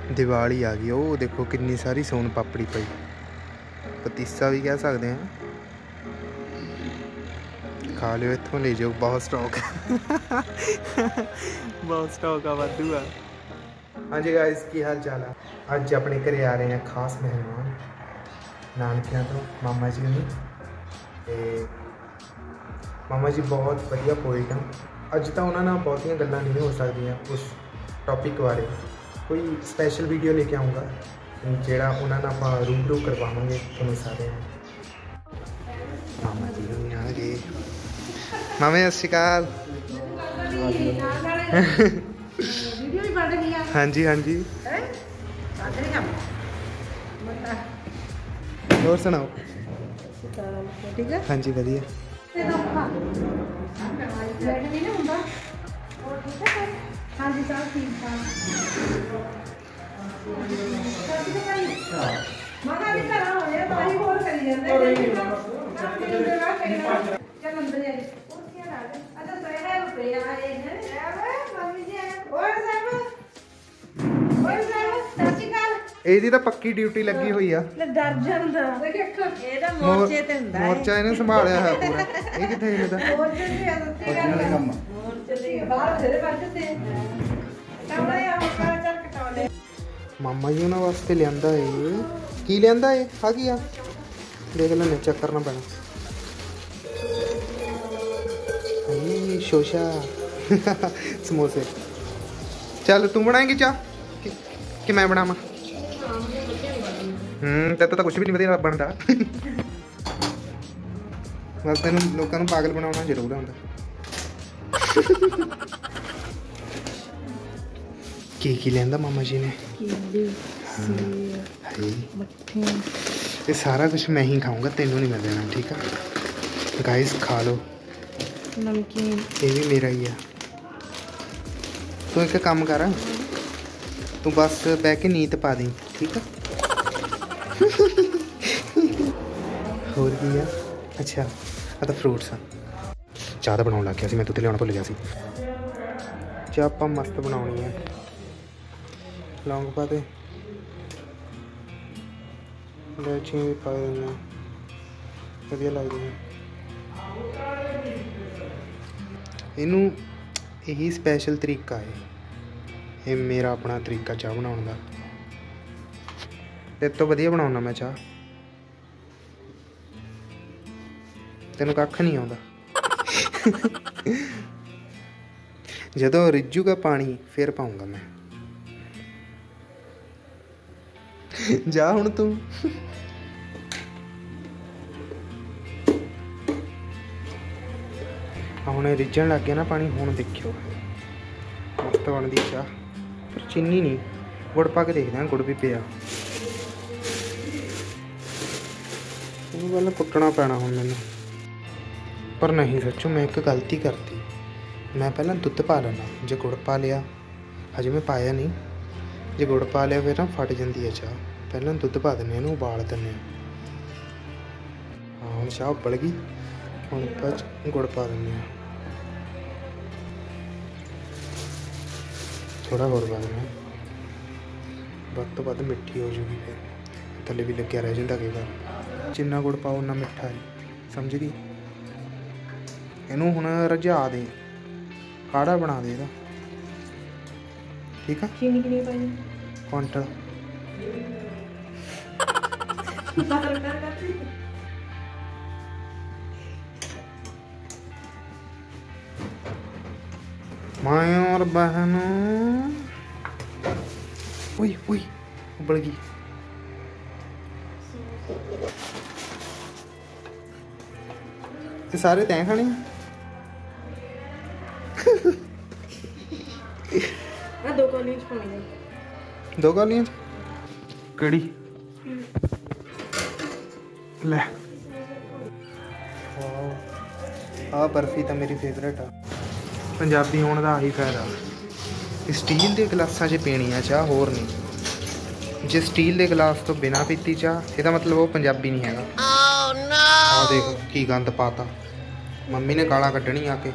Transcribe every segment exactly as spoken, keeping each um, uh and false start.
दिवाली आ गई। ओ देखो कितनी सारी सोन पापड़ी पई, पतीसा भी कह सकते हैं। खा लियो इत्थों ले जाओ, बहुत स्टॉक बहुत स्टॉक आ वाधू आ। हाँ जी गाइस, की हाल चाल है? अज अपने घरे आ रहे हैं खास मेहमान नानकियां तो, मामा जी ने। मामा जी बहुत वधिया पोइट हैं। अज तो उन्होंने बहुतियां गल्लां नहीं हो सकदियां उस टॉपिक बारे। कोई स्पैशल वीडियो लेके आऊँगा जोड़ा उन्होंने आप रूबरू करवावांगे तुहानूं सारे। मामा जी भी आ गए। मामे सत श्री अकाल। हाँ जी हाँ जी, और सुनाओ? ठीक है, हाँ जी वधिया। हाँ जी सब ठीक ठाक। मगर भी करा हो जाए तो ही बोल करी जाते हैं। चल अंदर जा। अच्छा सोया रुपए आ रहे हैं। मम्मी जी और सब और सब सचिकाल ਇਹਦੀ ਤਾਂ ਪੱਕੀ ਡਿਊਟੀ ਲੱਗੀ ਹੋਈ ਆ। ਲੈ ਡਰ ਜਾਂਦਾ ਇਹਦਾ ਮੋਰਚੇ ਤੇ ਹੁੰਦਾ ਹੈ। ਮੋਰਚਾ ਇਹਨੇ ਸੰਭਾਲਿਆ ਹੋਇਆ ਪੂਰਾ। ਇਹ ਕਿੱਥੇ ਇਹਦਾ ਮੋਰਚੇ ਤੇ ਆ ਸੱਚੀ ਗੱਲ ਹੈ। ਮੋਰਚੇ ਤੇ ਬਾਹਰ ਤੇਰੇ ਪਾਸੇ ਤੇ ਕਮਰੇ ਆ ਕਰ ਚੱਲ ਕਟਾਉਣੇ। ਮਾਮਾ ਜੀ ਉਹਨਾਂ ਵਾਸਤੇ ਲਿਆਂਦਾ ਏ। ਕੀ ਲਿਆਂਦਾ ਏ? ਆ ਕੀ ਆ? ਦੇਖ ਲੈਣੇ, ਚੈੱਕ ਕਰਨਾ ਪੈਣਾ। ਇਹ ਸ਼ੋਸ਼ਾ ਸਮੋਸੇ। ਚੱਲ ਤੂੰ ਬਣਾਏਂਗੀ ਚਾਹ ਕਿ ਮੈਂ ਬਣਾਵਾਂ? ਹੂੰ ਤੇ ਤਾਂ ਕੁਝ ਵੀ ਨਹੀਂ ਵਧੀਆ ਬਣਦਾ। ਬਸ ਤੈਨੂੰ ਲੋਕਾਂ ਨੂੰ ਪਾਗਲ ਬਣਾਉਣਾ ਜ਼ਰੂਰ ਆਉਂਦਾ। ਕੀ ਕੀ ਲੈਂਦਾ ਮਾਮਾ ਜੀ ਨੇ? ਕੇਲੇ ਹਾਏ ਮੱਠੇ ये सारा कुछ मैं ही खाऊंगा, तेनों नहीं मैं देना, ठीक है गाइस? खा लो, नमकीन ये भी मेरा ही है। तू एक काम कर, तू बस बह के नींद पा दी, ठीक है? होर की है? अच्छा आ तो फ्रूट्स आ। चाह तो बनाने लग गया सी मैं, तू तो लिया भुल गया सी। चाह आप मस्त बनानी है। लौंग पा दे, इलायचियाँ भी पा देना, वधिया लगदी है। इनू यही स्पैशल तरीका है, ये मेरा अपना तरीका चाह बनाने का। तेरे तो वधिया बनाना मैं चाह, तेनों कख नहीं आउंदा। जदों रिझूगा पानी फिर पाऊंगा मैं। जा हुण तू। हुण रिझण लग गया ना पानी, हुण देखियो मस्त बनदी चाह। पर चीनी नहीं, गुड़ पा के देखते हैं, गुड़ भी पिया। पहले कुटना पैना हुण मैनूं, पर नहीं सच्चों मैं एक गलती करती। मैं पहला दुध पा लेना, जो गुड़ पा लिया, हजे मैं पाया नहीं, जो गुड़ पा लिया फिर ना फट जाती है चाह। पहले दुध पा दें, इनू उबाल दें। हाँ हम चाह उबल गई, हम गुड़ पा दें, थोड़ा गुड़ पा दें, वध तो वध मिठी हो जूगी, फिर थले भी लग्या रह जाता कई बार। जिन्ना गुड़ पाओ उन्ना मिठा है, समझ गई? इनू हुण रझा दे, काढ़ा बना दे इहदा, ठीक है? चीनी कितनी पाई? क्वांटल। माए और बहनों, ओए ओए उबल गई। ये सारे तैं खाने हैं? दो कॉलेज पानी, दो कौलियां कड़ी ले। आ बर्फी तो मेरी फेवरेट आ। पंजाबी होने का आही फायदा, स्टील के गिलासा च पीनी है चाह, होर नहीं। जे स्टील के गिलास तो बिना पीती चाह, इसका मतलब वो पंजाबी नहीं है। oh, no! आ देख की गंद पाता, मम्मी ने गाला कढ़नी आके।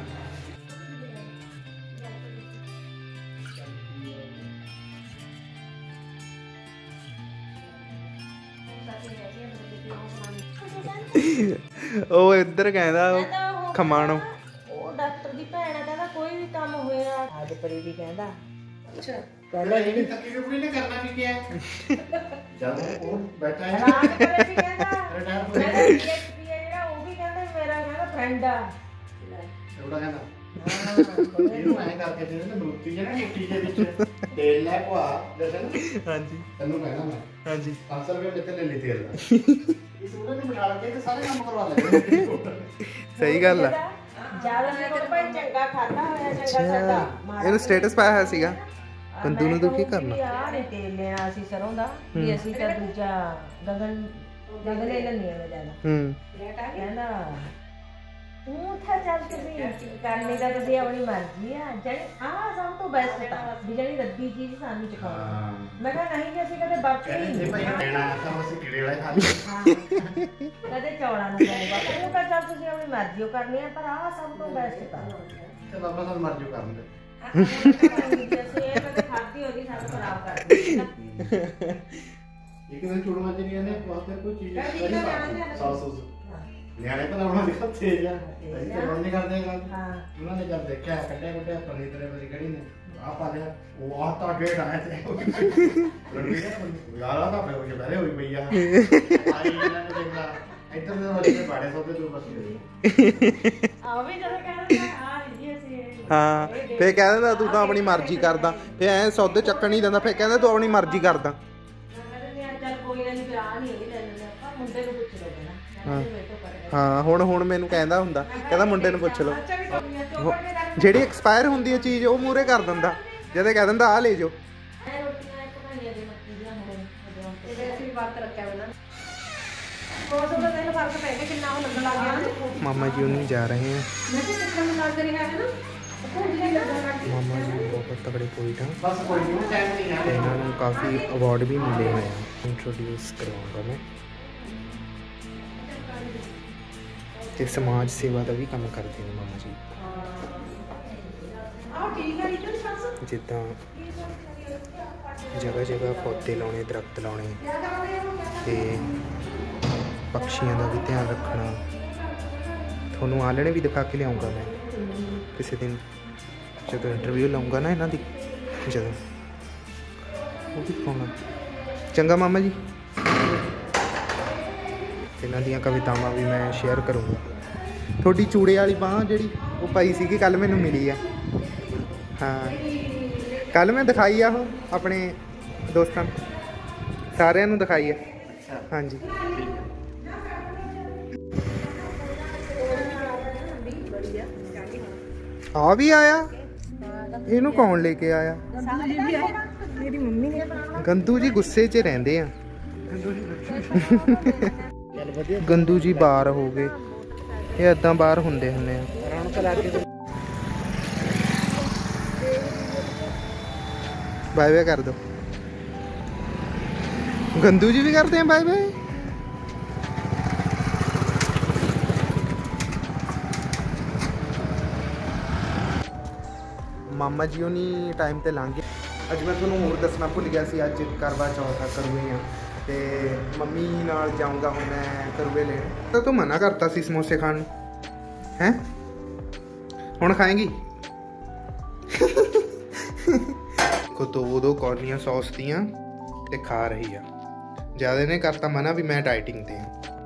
ਉਹ ਇੱਧਰ ਕਹਿੰਦਾ ਖਮਾਣੋ ਉਹ ਡਾਕਟਰ ਦੀ ਭੈਣ ਆ, ਕਹਿੰਦਾ ਕੋਈ ਵੀ ਕੰਮ ਹੋਇਆ ਅੱਜ ਪਰੀ ਵੀ ਕਹਿੰਦਾ ਅੱਛਾ ਪਹਿਲਾਂ ਜਿਹੜੀ ਤੱਕੀ ਵੀ ਕੋਈ ਨੇ ਕਰਨਾ ਵੀ ਕਿਹਾ ਜਦ ਉਹ ਬੈਠਾ ਹੈ ਰਾਤ ਪਰੇ ਵੀ ਕਹਿੰਦਾ ਰਿਟਾਇਰ ਹੋ ਕਹਿੰਦਾ ਗਿਆ ਡੀਐਸਪੀ ਜਿਹੜਾ ਉਹ ਵੀ ਕਹਿੰਦਾ ਮੇਰਾ ਕਹਿੰਦਾ ਫਰੈਂਡ ਆ ਉਹਦਾ ਕਹਿੰਦਾ ਇਹਨੂੰ ਐਂ ਕਰਕੇ ਦੇ ਨਾ ਬਰੂਤੀ ਜਿਹੜਾ ਮਿੱਟੀ ਦੇ ਵਿੱਚ ਤੇਲ ਲੈ ਪਵਾ ਜਸ਼ਨ ਹਾਂਜੀ ਤੈਨੂੰ ਕਹਿਣਾ ਮੈਂ ਹਾਂਜੀ ਪੰਜ ਸੌ ਰੁਪਏ ਕਿੱਥੇ ਲੈ ਲਈ ਤੇਲ ਦਾ ਇਸ ਉਹਨਾਂ ਨੂੰ ਬਿਠਾ ਕੇ ਤੇ ਸਾਰੇ ਕੰਮ ਕਰਵਾ ਲੈ ਸਹੀ ਗੱਲ ਆ। ਜਿਆਦਾ ਮੇਰੇ ਕੋਲ ਭਾਈ ਚੰਗਾ ਖਾਦਾ ਹੋਇਆ ਚੰਗਾ ਸਾਡਾ ਇਹਨੂੰ ਸਟੇਟਸ ਪਾਇਆ ਹੋਇਆ ਸੀਗਾ ਕੰਦੂ ਨੂੰ ਦੁਖੀ ਕਰਨਾ ਯਾਰ ਇਹ ਤੇਲ ਲੈਣਾ ਸੀ ਸਰੋਂ ਦਾ ਵੀ ਅਸੀਂ ਤਾਂ ਦੂਜਾ ਗਗਨ ਗਗਨ ਲੈ ਲੈਣੀ ਆ ਜਿਆਦਾ ਹੂੰ ਕਹਿੰਦਾ ਤੂੰ ਤਾਂ ਚੱਲ ਤੁਸੀਂ ਕਰਨੀ ਤਾਂ ਤੁਸੀਂ ਆਪਣੀ ਮਰਜ਼ੀ ਆ ਜਿਹੜੀ ਆਹ ਸਭ ਤੋਂ ਬੈਸਟ ਤਾਂ ਵੀ ਜਿਹੜੀ ਰੱਦੀ ਚੀਜ਼ ਸਾਨੂੰ ਚਖਾਉਣੀ ਮੈਂ ਕਿਹਾ ਨਹੀਂ ਜੀ ਅਸੀਂ ਕਦੇ ਵਰਤੀ ਕਹਿੰਦੇ ਨਹੀਂ ਭਾਈ ਲੈਣਾ ਤਾਂ ਅਸੀਂ ਕੀੜੇ ਵਾਲੇ ਖਾ ਲਈ ਕਦੇ ਚੌੜਾ ਨਾ ਪਊਗਾ ਉਹ ਤਾਂ ਚੱਲ ਤੁਸੀਂ ਆਪਣੀ ਮਰਜ਼ੀ ਉਹ ਕਰਨੀ ਆ ਪਰ ਆਹ ਸਭ ਤੋਂ ਬੈਸਟ ਤਾਂ ਤੇ ਬਾਬਾ ਸਾਨੂੰ ਮਰ ਜੋ ਕਰਨ ਦੇ ਅਸੀਂ ਇਹ ਕਦੇ ਖਾਧੀ ਹੋਗੀ ਸਾਨੂੰ ਖਰਾਬ ਕਰ ਦਿੱਤੀ ਇੱਕ ਦਿਨ ਛੋੜ ਮੱਝ ਨਹੀਂ ਆਨੇ ਵਾਸਤੇ ਕੋਈ ਚੀਜ਼ ਨਹੀਂ ਸੌਸ ਸੌਸ ਨਿਆਣੇ ਤਾਂ ਉਹਨਾਂ ਦੇ ਹੱਥੇ ਜਾ ਅਸੀਂ ਤਾਂ ਨਹੀਂ ਕਰਦੇ ਗੱਲ ਹਾਂ ਉਹਨਾਂ ਨੇ ਜਦ ਦੇਖਿਆ ਕੱਟਿਆ ਕੱਟਿਆ ਪਨੀਰ ਤੇਰੇ ਵਾਲੀ ਕੜੀ ਨੇ ਆ ਪਾ ਲਿਆ ਉਹ ਆਹ ਤਾਂ ਡੇਢ ਆਇਆ ਤੇ ਯਾਰ ਆ ਤਾਂ ਪਏ ਹੋ ਕੇ ਬਹਿਰੇ ਹੋਈ ਪਈ ਆ ਆਈ ਇਹਨਾਂ ਨੇ ਦੇਖਿਆ ਇੱਧਰ ਦੇ ਵਾਲੇ ਦੇ ਬਾੜੇ ਸੌਦੇ ਤੋਂ ਬਸ ਆ ਵੀ ਜਦੋਂ ਕਹਿੰਦਾ ਆ ਜੀ ਅਸੀਂ ਹਾਂ ਫੇਰ ਕਹਿ ਦਿੰਦਾ ਤੂੰ ਤਾਂ ਆਪਣੀ ਮਰਜ਼ੀ ਕਰਦਾ ਫੇਰ ਐ ਸੌਦੇ ਚੱਕਣ ਨਹੀਂ ਦਿੰਦਾ ਫੇਰ ਕਹਿੰਦਾ ਤੂੰ ਆਪਣੀ ਮਰਜ਼ੀ ਕਰਦਾ ਚੱਲ ਕੋਈ ਨਾ ਨਹੀਂ ਆ ਨਹੀਂ ਲੈ ਲੈਂਦੇ ਆਪਾਂ ਮੁੰਡੇ ਨੂੰ ਪੁੱਛ ਲਓ ਪਹਿਲਾਂ ਹਾਂ ਹੁਣ ਹੁਣ ਮੈਨੂੰ ਕਹਿੰਦਾ ਹੁੰਦਾ ਕਹਿੰਦਾ ਮੁੰਡੇ ਨੂੰ ਪੁੱਛ ਲਓ ਜਿਹੜੀ ਐਕਸਪਾਇਰ ਹੁੰਦੀ ਹੈ ਚੀਜ਼ ਉਹ ਮੂਹਰੇ ਕਰ ਦਿੰਦਾ ਜਦੇ ਕਹਿ ਦਿੰਦਾ ਆ ਲੈ ਜਾਓ ਮਾਮਾ ਜੀ ਉਹਨੂੰ ਜਾ ਰਹੇ हैं ਮਾਮਾ ਜੀ ਬਹੁਤ ਤਗੜੇ ਪੋਇਟ ਹਨ ਬਸ ਕੋਈ ਨਹੀਂ ਟਾਈਮ ਨਹੀਂ ਹੈ ਇਹਨਾਂ ਨੂੰ ਕਾਫੀ ਅਵਾਰਡ ਵੀ ਮਿਲੇ ਹੋਏ ਆ ਇੰਟਰੋਡਿਊਸ ਕਰਵਾਉਂਗਾ ਮੈਂ ਤੇ ਸਮਾਜ ਸੇਵਾ ਦਾ ਵੀ ਕੰਮ ਕਰਦੇ ਨੇ ਮਾਮਾ ਜੀ ਜਿੱਦਾਂ ਜਗ੍ਹਾ ਜਗ੍ਹਾ ਪੌਦੇ ਲਾਉਣੇ ਦਰਖਤ ਲਾਉਣੇ ਤੇ ਪਕਸ਼ੀਆਂ ਦਾ ਵੀ ਧਿਆਨ ਰੱਖਣਾ ਤੁਹਾਨੂੰ ਆਲਣੇ ਵੀ ਦਿਖਾ ਕੇ ਲਿਆਉਂਗਾ ਮੈਂ ਕਿਸੇ ਦਿਨ ਜਦੋਂ ਇੰਟਰਵਿਊ ਲਾਉਂਗਾ ਨਾ ਇਹਨਾਂ ਦੀ ਜਦੋਂ ਉਹ ਵੀ ਪਾਉਣਾ ਚੰਗਾ ਮਾਮਾ ਜੀ ਇਹਨਾਂ ਦੀਆਂ ਕਵਿਤਾਵਾਂ ਵੀ ਮੈਂ ਸ਼ੇਅਰ ਕਰੂੰਗਾ ਤੁਹਾਡੀ ਚੂੜੇ ਵਾਲੀ ਬਾਂਹ ਜਿਹੜੀ ਉਹ ਪਾਈ ਸੀਗੀ ਕੱਲ ਮੈਨੂੰ ਮਿਲੀ ਆ ਹਾਂ ਕੱਲ ਮੈਂ ਦਿਖਾਈ ਆ ਉਹ ਆਪਣੇ ਦੋਸਤਾਂ ਨੂੰ ਸਾਰਿਆਂ ਨੂੰ ਦਿਖਾਈ ਆ ਹਾਂਜੀ ਆ ਵੀ ਆਇਆ ਇਹਨੂੰ ਕੌਣ ਲੈ ਕੇ ਆਇਆ ਮੇਰੀ ਮੰਮੀ ਨੇ ਗੰਦੂ ਜੀ ਗੁੱਸੇ 'ਚ ਰਹਿੰਦੇ ਆ ਗੰਦੂ ਜੀ ਬਾਹਰ ਹੋ ਗਏ ਇਹ ਏਦਾਂ ਬਾਹਰ ਹੁੰਦੇ ਹੁੰਦੇ ਆ ਬਾਏ ਬਾਏ ਕਰ ਦੋ ਗੰਦੂ ਜੀ ਵੀ ਕਰਦੇ ਆ ਬਾਏ ਬਾਏ ਮਾਮਾ ਜੀ ਉਹਨੀ ਟਾਈਮ ਤੇ ਲੰਘ ਗਏ ਅੱਜ ਮੈਂ ਤੁਹਾਨੂੰ ਹੋਰ ਦੱਸਣਾ ਭੁੱਲ ਗਿਆ ਸੀ ਅੱਜ ਕਰਵਾ ਚੌਥ ਆ ਕਰਵੇ ਆ ਤੇ ਮੰਮੀ ਨਾਲ ਜਾਊਂਗਾ ਹੁਣ ਮੈਂ ਕਰਵੇ ਲੈਣ ਤਾਂ ਤੂੰ ਮਨਾ ਕਰਤਾ ਸੀ ਸਮੋਸੇ ਖਾਣ ਨੂੰ ਹੈ ਹੁਣ ਖਾਏਂਗੀ ਕੋ ਦੋ ਦੋ ਕੌਲੀਆਂ ਸੌਸ ਦੀਆਂ ਤੇ ਖਾ ਰਹੀ ਆ ਜਿਆਦਾ ਨੇ ਕਰਤਾ ਮਨਾ ਵੀ ਮੈਂ ਡਾਈਟਿੰਗ ਤੇ ਆ